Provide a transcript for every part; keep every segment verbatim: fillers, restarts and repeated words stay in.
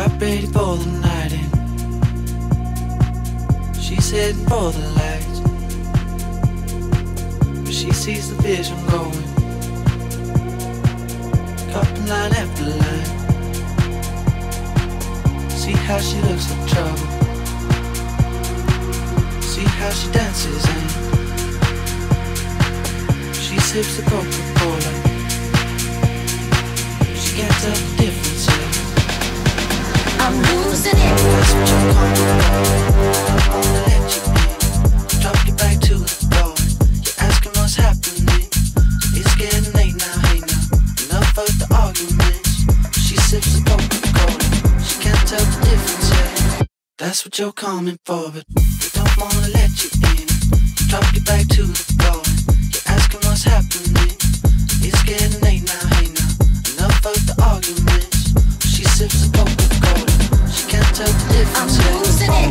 Got ready for the night in. She's heading for the lights, but she sees the vision going. Cupping line after line. See how she looks like trouble. See how she dances and she sips the Coca-Cola. She can't tell the difference yet. I'm losing it. That's what you're calling. I wanna let you in. Drop you back to the floor. You're asking what's happening. It's getting late now, hey now. Enough of the arguments. She sips the Coca-Cola. She can't tell the difference yet. That's what you're coming for, but we don't wanna let you in. Drop you back to the floor. You're asking what's happening. It's getting late now, hey now. Enough of the arguments. She sips the Coca-Cola. She can't tell the difference yet. I'm losing it.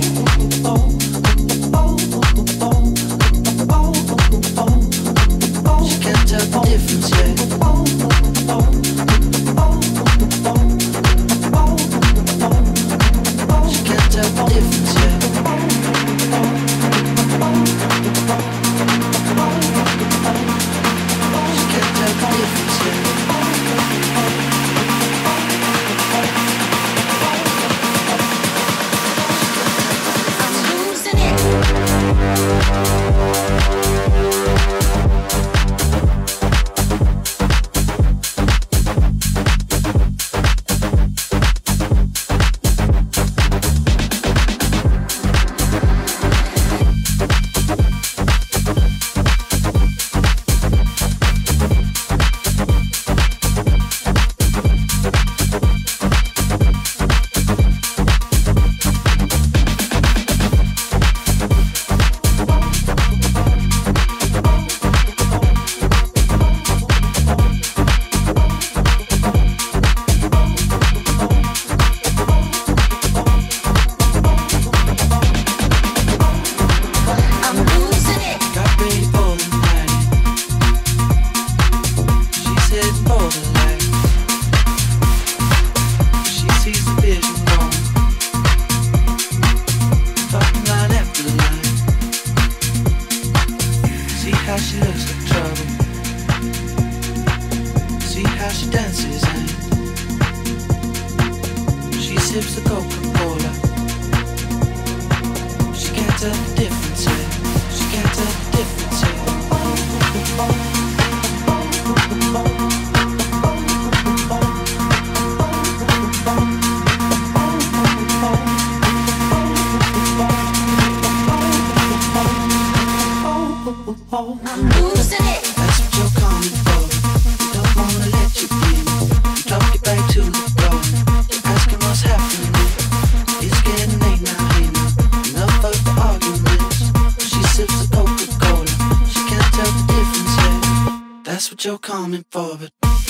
She can't tell the difference yet. She can't tell the difference yet. She can't tell the difference yet. I'm losing it. You're coming for, but